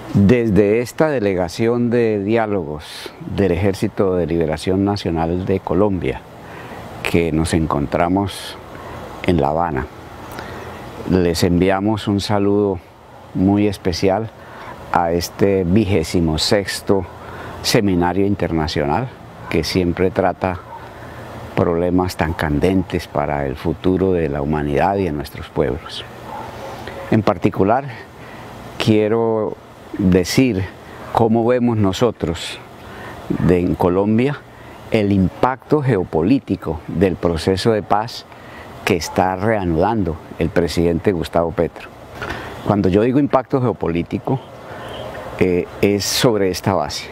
Desde esta delegación de diálogos del Ejército de Liberación Nacional de Colombia, que nos encontramos en La Habana, les enviamos un saludo muy especial a este 26º Seminario Internacional, que siempre trata problemas tan candentes para el futuro de la humanidad y de nuestros pueblos. En particular, quiero decir cómo vemos nosotros en Colombia el impacto geopolítico del proceso de paz que está reanudando el presidente Gustavo Petro. Cuando yo digo impacto geopolítico, es sobre esta base.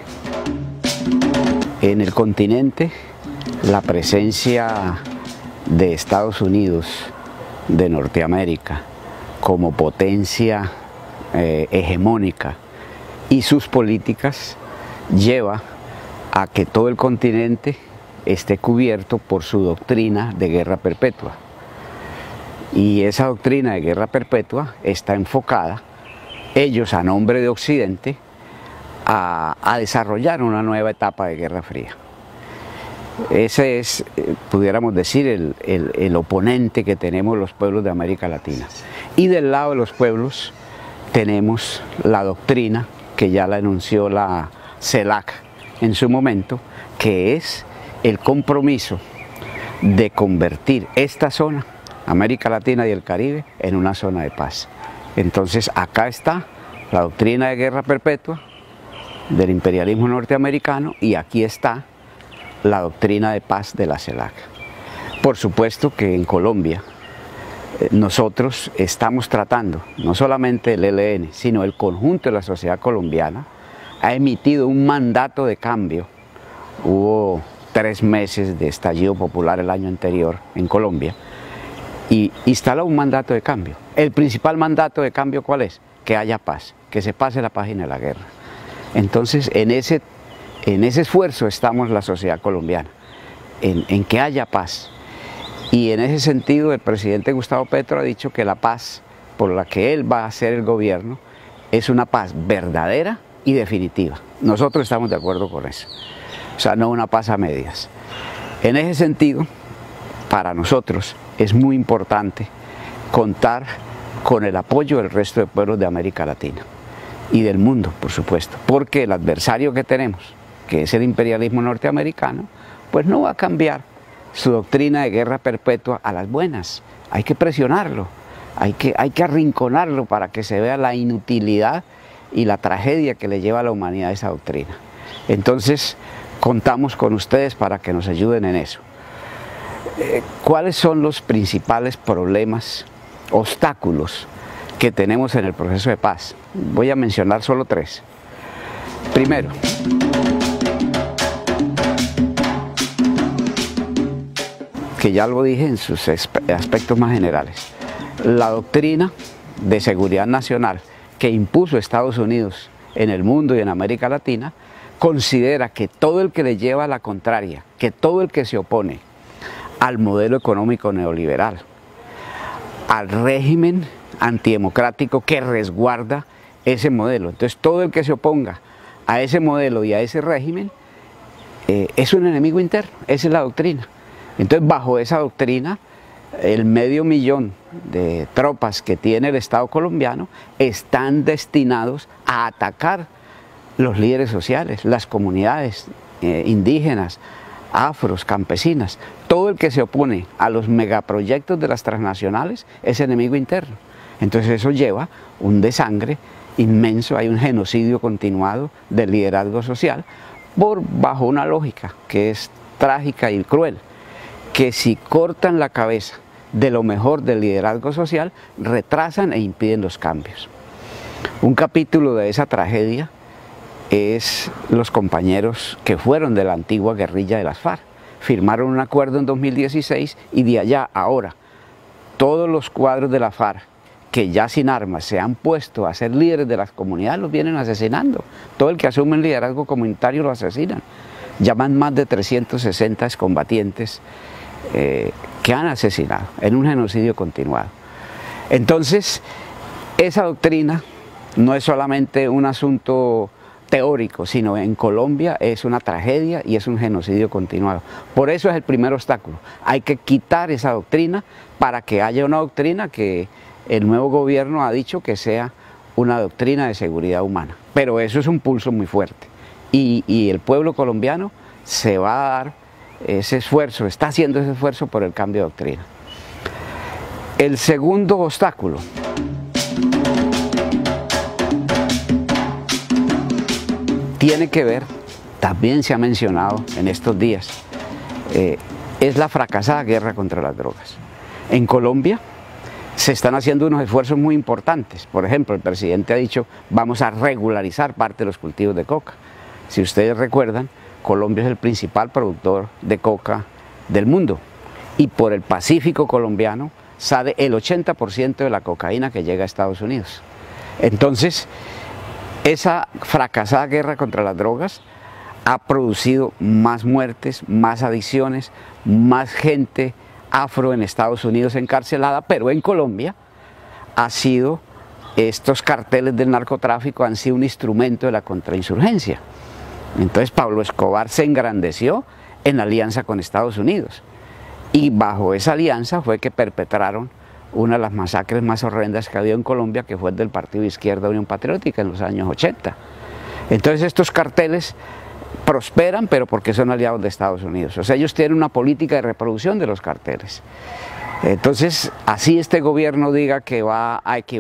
En el continente, la presencia de Estados Unidos, de Norteamérica, como potencia hegemónica y sus políticas lleva a que todo el continente esté cubierto por su doctrina de guerra perpetua. Y esa doctrina de guerra perpetua está enfocada, ellos a nombre de Occidente, a desarrollar una nueva etapa de Guerra Fría. Ese es, pudiéramos decir, el oponente que tenemos los pueblos de América Latina. Y del lado de los pueblos tenemos la doctrina que ya la enunció la CELAC en su momento, que es el compromiso de convertir esta zona, América Latina y el Caribe, en una zona de paz. Entonces acá está la doctrina de guerra perpetua del imperialismo norteamericano y aquí está la doctrina de paz de la CELAC. Por supuesto que en Colombia nosotros estamos tratando, no solamente el ELN, sino el conjunto de la sociedad colombiana, ha emitido un mandato de cambio. Hubo 3 meses de estallido popular el año anterior en Colombia y instaló un mandato de cambio. El principal mandato de cambio, ¿cuál es? Que haya paz, que se pase la página de la guerra. Entonces, en ese esfuerzo estamos la sociedad colombiana, en que haya paz. Y en ese sentido el presidente Gustavo Petro ha dicho que la paz por la que él va a hacer el gobierno es una paz verdadera y definitiva. Nosotros estamos de acuerdo con eso, o sea, no una paz a medias. En ese sentido, para nosotros es muy importante contar con el apoyo del resto de pueblos de América Latina y del mundo, por supuesto, porque el adversario que tenemos, que es el imperialismo norteamericano, pues no va a cambiar su doctrina de guerra perpetua a las buenas. Hay que presionarlo, hay que arrinconarlo para que se vea la inutilidad y la tragedia que le lleva a la humanidad esa doctrina. Entonces, contamos con ustedes para que nos ayuden en eso. ¿Cuáles son los principales problemas, obstáculos que tenemos en el proceso de paz? Voy a mencionar solo 3. Primero, que ya lo dije en sus aspectos más generales, la doctrina de seguridad nacional que impuso Estados Unidos en el mundo y en América Latina considera que todo el que le lleva la contraria, que todo el que se opone al modelo económico neoliberal, al régimen antidemocrático que resguarda ese modelo, entonces todo el que se oponga a ese modelo y a ese régimen es un enemigo interno, esa es la doctrina. Entonces, bajo esa doctrina, el 500.000 de tropas que tiene el Estado colombiano están destinados a atacar los líderes sociales, las comunidades indígenas, afros, campesinas. Todo el que se opone a los megaproyectos de las transnacionales es enemigo interno. Entonces eso lleva un desangre inmenso, hay un genocidio continuado del liderazgo social bajo una lógica que es trágica y cruel, que si cortan la cabeza de lo mejor del liderazgo social, retrasan e impiden los cambios. Un capítulo de esa tragedia es los compañeros que fueron de la antigua guerrilla de las FARC. Firmaron un acuerdo en 2016 y de allá a ahora todos los cuadros de la FARC que ya sin armas se han puesto a ser líderes de las comunidades los vienen asesinando. Todo el que asume el liderazgo comunitario lo asesinan. Ya van más de 360 excombatientes que han asesinado en un genocidio continuado. Entonces, esa doctrina no es solamente un asunto teórico, sino en Colombia es una tragedia y es un genocidio continuado. Por eso es el primer obstáculo. Hay que quitar esa doctrina para que haya una doctrina que el nuevo gobierno ha dicho que sea una doctrina de seguridad humana. Pero eso es un pulso muy fuerte. Y el pueblo colombiano se va a dar ese esfuerzo, está haciendo ese esfuerzo por el cambio de doctrina. El segundo obstáculo tiene que ver, también se ha mencionado en estos días, es la fracasada guerra contra las drogas. En Colombia se están haciendo unos esfuerzos muy importantes. Por ejemplo, el presidente ha dicho, vamos a regularizar parte de los cultivos de coca. Si ustedes recuerdan, Colombia es el principal productor de coca del mundo y por el Pacífico colombiano sale el 80% de la cocaína que llega a Estados Unidos. Entonces, esa fracasada guerra contra las drogas ha producido más muertes, más adicciones, más gente afro en Estados Unidos encarcelada, pero en Colombia estos carteles del narcotráfico han sido un instrumento de la contrainsurgencia. Entonces Pablo Escobar se engrandeció en la alianza con Estados Unidos y bajo esa alianza fue que perpetraron una de las masacres más horrendas que ha habido en Colombia, que fue el del Partido de Izquierda Unión Patriótica en los años 80. Entonces estos carteles prosperan, pero porque son aliados de Estados Unidos. O sea, ellos tienen una política de reproducción de los carteles. Entonces, así este gobierno diga que va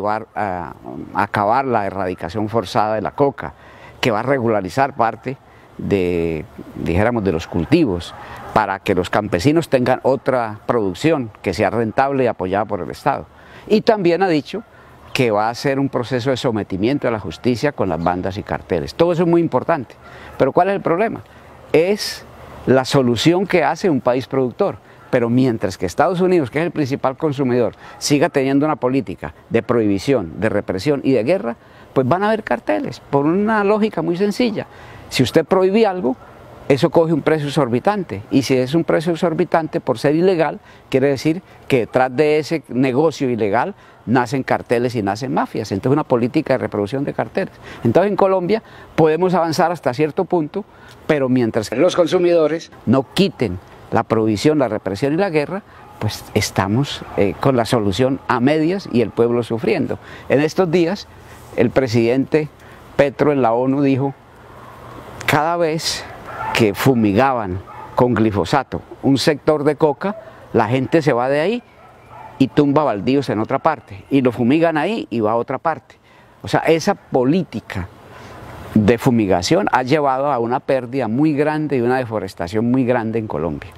a acabar la erradicación forzada de la coca, que va a regularizar parte de los cultivos, para que los campesinos tengan otra producción que sea rentable y apoyada por el Estado. Y también ha dicho que va a hacer un proceso de sometimiento a la justicia con las bandas y carteles. Todo eso es muy importante. Pero ¿cuál es el problema? Es la solución que hace un país productor. Pero mientras que Estados Unidos, que es el principal consumidor, siga teniendo una política de prohibición, de represión y de guerra, pues van a haber carteles, por una lógica muy sencilla. Si usted prohíbe algo, eso coge un precio exorbitante, y si es un precio exorbitante por ser ilegal, quiere decir que detrás de ese negocio ilegal nacen carteles y nacen mafias. Entonces una política de reproducción de carteles. Entonces en Colombia podemos avanzar hasta cierto punto, pero mientras que los consumidores no quiten la prohibición, la represión y la guerra, pues estamos con la solución a medias y el pueblo sufriendo. En estos días el presidente Petro en la ONU dijo, cada vez que fumigaban con glifosato un sector de coca, la gente se va de ahí y tumba baldíos en otra parte, y lo fumigan ahí y va a otra parte. O sea, esa política de fumigación ha llevado a una pérdida muy grande y una deforestación muy grande en Colombia.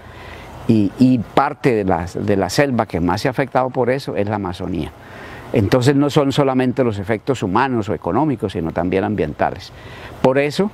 Y parte de la selva que más se ha afectado por eso es la Amazonía. Entonces no son solamente los efectos humanos o económicos, sino también ambientales. Por eso,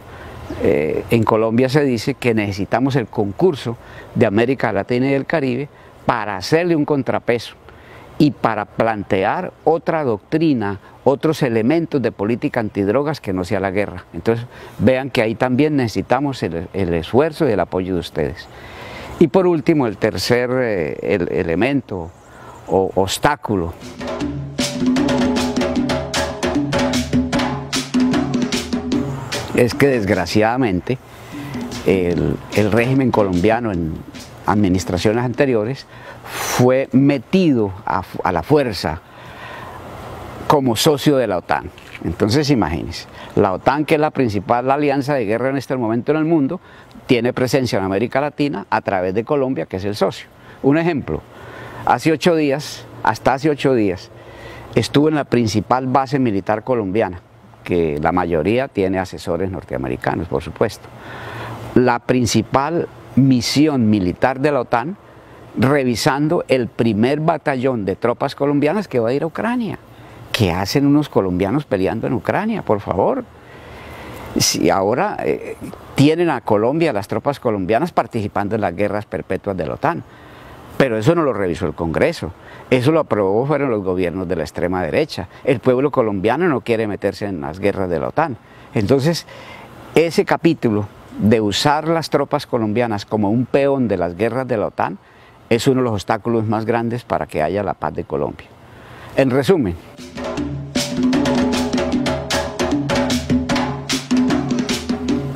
en Colombia se dice que necesitamos el concurso de América Latina y del Caribe para hacerle un contrapeso y para plantear otra doctrina, otros elementos de política antidrogas que no sea la guerra. Entonces vean que ahí también necesitamos el esfuerzo y el apoyo de ustedes. Y por último, el tercer elemento o obstáculo es que desgraciadamente el régimen colombiano en administraciones anteriores fue metido a la fuerza como socio de la OTAN. Entonces imagínense, la OTAN, que es la principal alianza de guerra en este momento en el mundo, tiene presencia en América Latina a través de Colombia, que es el socio. Un ejemplo, hasta hace 8 días, estuve en la principal base militar colombiana, que la mayoría tiene asesores norteamericanos, por supuesto. La principal misión militar de la OTAN, revisando el primer batallón de tropas colombianas que va a ir a Ucrania. ¿Qué hacen unos colombianos peleando en Ucrania, por favor? Si ahora tienen a Colombia, las tropas colombianas participando en las guerras perpetuas de la OTAN, pero eso no lo revisó el Congreso, eso lo aprobó fueron los gobiernos de la extrema derecha. El pueblo colombiano no quiere meterse en las guerras de la OTAN. Entonces, ese capítulo de usar las tropas colombianas como un peón de las guerras de la OTAN es uno de los obstáculos más grandes para que haya la paz de Colombia. En resumen,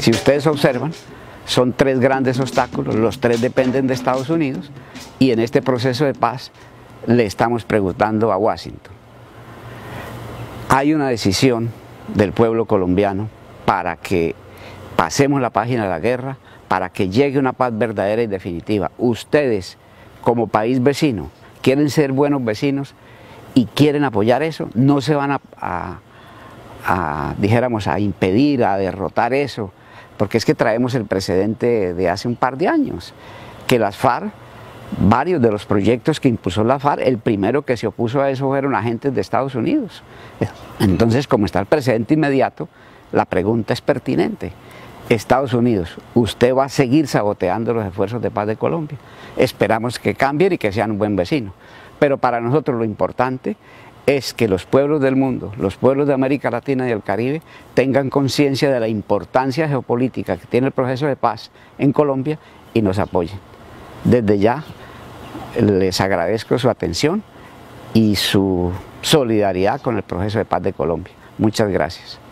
Si ustedes observan, son tres grandes obstáculos, los tres dependen de Estados Unidos, y en este proceso de paz le estamos preguntando a Washington. Hay una decisión del pueblo colombiano para que pasemos la página de la guerra, para que llegue una paz verdadera y definitiva. Ustedes, como país vecino, quieren ser buenos vecinos y quieren apoyar eso, no se van dijéramos, a impedir, a derrotar eso, porque es que traemos el precedente de hace un par de años, que las FARC, varios de los proyectos que impulsó la FARC, el primero que se opuso a eso fueron agentes de Estados Unidos. Entonces, como está el precedente inmediato, la pregunta es pertinente. Estados Unidos, ¿usted va a seguir saboteando los esfuerzos de paz de Colombia? Esperamos que cambien y que sean un buen vecino. Pero para nosotros lo importante es que los pueblos del mundo, los pueblos de América Latina y el Caribe, tengan conciencia de la importancia geopolítica que tiene el proceso de paz en Colombia y nos apoyen. Desde ya les agradezco su atención y su solidaridad con el proceso de paz de Colombia. Muchas gracias.